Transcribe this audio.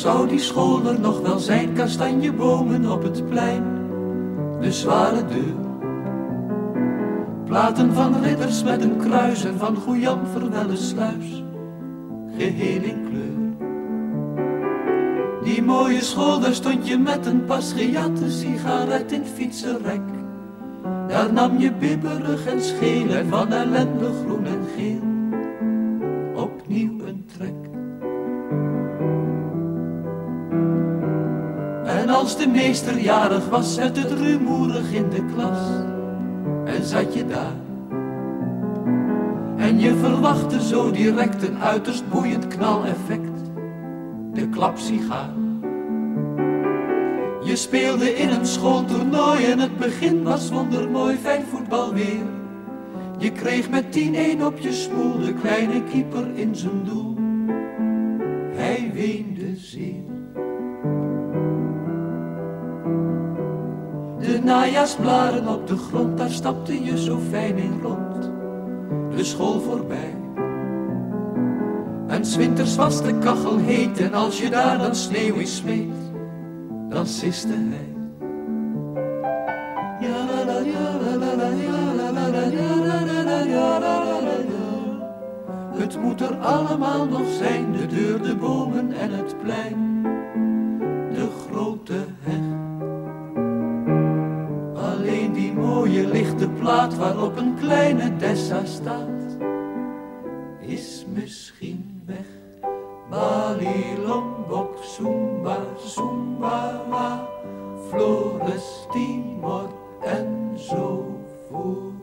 zou die school er nog wel zijn, kastanjebomen op het plein, de zware deur. Platen van ridders met een kruis en van Goejan Verwellesluis, geheel in kleur. Die mooie school, daar stond je met een pas gejatte sigaret in fietsenrek. Daar nam je bibberig en scheel en van ellende groen en geel opnieuw een trek. En als de meester jarig was, werd het rumoerig in de klas. En zat je daar en je verwachtte zo direct een uiterst boeiend knaleffect, de klapsigaar. Je speelde in een schooltoernooi en het begin was wondermooi, fijn voetbal weer. Je kreeg met 10-1 op je smoel, de kleine keeper in zijn doel. Hij weende zeer. De najaarsblaren op de grond, daar stapte je zo fijn in rond. De school voorbij. En 's winters was de kachel heet en als je daar dan sneeuw in smeet, dan siste hij. Het moet er allemaal nog zijn, de deur, de bomen en het plein, de grote heg. Alleen die mooie lichte plaat waarop een kleine Dessa staat, is misschien weg. Bali, Lombok, Sumba, Sumbawa, Flores, Timor en zo voort.